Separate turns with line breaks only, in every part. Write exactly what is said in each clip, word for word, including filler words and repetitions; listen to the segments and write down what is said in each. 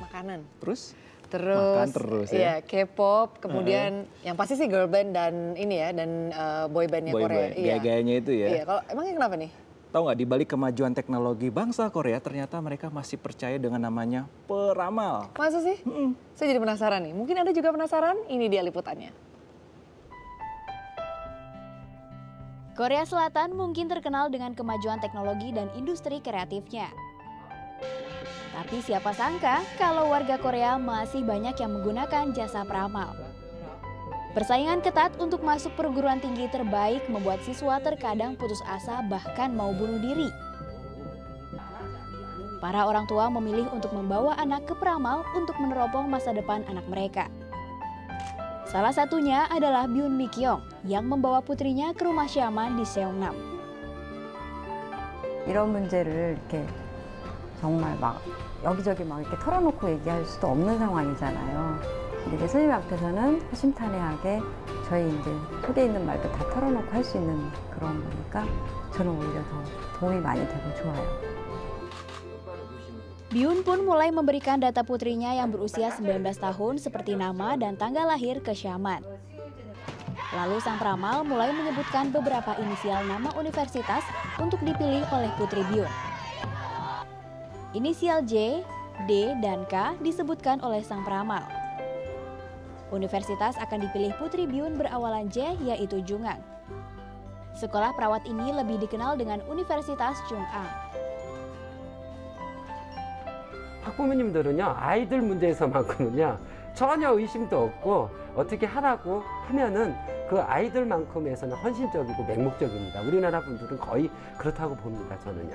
makanan.
Terus?
Terus,
makan terus ya.
Iya, K-pop, kemudian uh-huh. yang pasti sih girl band dan ini ya, dan uh, boy bandnya
boy
Korea.
Band. Iya. Gaya-gayanya itu ya.
Iya, kalau emangnya kenapa nih?
Tahu nggak, di balik kemajuan teknologi bangsa Korea, ternyata mereka masih percaya dengan namanya peramal.
Masa sih? Mm-mm. Saya jadi penasaran nih. Mungkin Anda juga penasaran? Ini dia liputannya.
Korea Selatan mungkin terkenal dengan kemajuan teknologi dan industri kreatifnya. Tapi siapa sangka kalau warga Korea masih banyak yang menggunakan jasa peramal. Persaingan ketat untuk masuk perguruan tinggi terbaik membuat siswa terkadang putus asa bahkan mau bunuh diri. Para orang tua memilih untuk membawa anak ke peramal untuk meneropong masa depan anak mereka. Salah satunya adalah Byun Mi Kyung yang membawa putrinya ke rumah syaman di Seongnam.
이런 문제를 이렇게 정말 막 여기저기 막 이렇게 털어놓고 얘기할 수도 없는 상황이잖아요. 근데 이제 선생님 앞에서는 허심탄회하게 저희 이제 속에 있는 말도 다 털어놓고 할 수 있는 그런 거니까 저는 오히려 더 도움이 많이 되고 좋아요.
Byun pun mulai memberikan data putrinya yang berusia sembilan belas tahun seperti nama dan tanggal lahir ke syaman. Lalu sang peramal mulai menyebutkan beberapa inisial nama universitas untuk dipilih oleh putri Byun. Inisial J, D, dan K disebutkan oleh sang peramal. Universitas akan dipilih putri Byun berawalan J, yaitu Jungang. Sekolah perawat ini lebih dikenal dengan Universitas Chung-ang.
학부모님들은요, 아이들 문제에서만큼은요 전혀 의심도 없고 어떻게 하라고 하면은 그 아이들만큼에서는 헌신적이고 맹목적입니다. 우리나라 분들은 거의 그렇다고 봅니다, 저는요.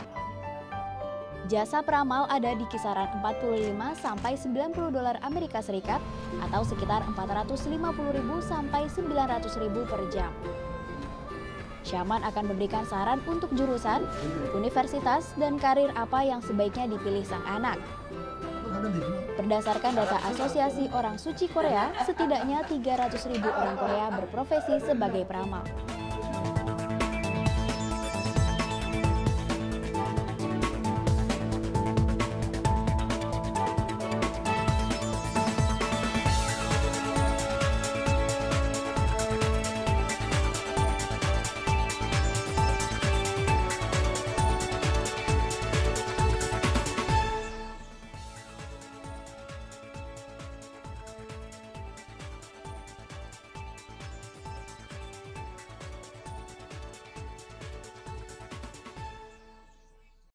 Jasa peramal ada di kisaran empat puluh lima sampai sembilan puluh dolar Amerika Serikat atau sekitar empat ratus lima puluh ribu sampai sembilan ratus ribu per jam. Syaman akan memberikan saran untuk jurusan, universitas, dan karir apa yang sebaiknya dipilih sang anak. Berdasarkan data Asosiasi Orang Suci Korea, setidaknya tiga ratus ribu orang Korea berprofesi sebagai peramal.